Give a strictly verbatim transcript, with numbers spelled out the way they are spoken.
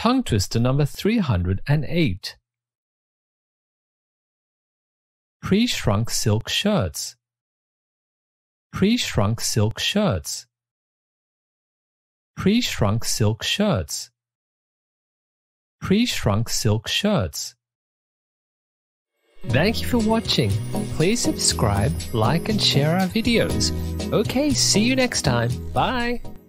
Tongue twister number three hundred eight. Pre-shrunk silk shirts. Pre-shrunk silk shirts. Pre-shrunk silk shirts. Pre-shrunk silk shirts. Thank you for watching. Please subscribe, like and share our videos. Okay, see you next time. Bye.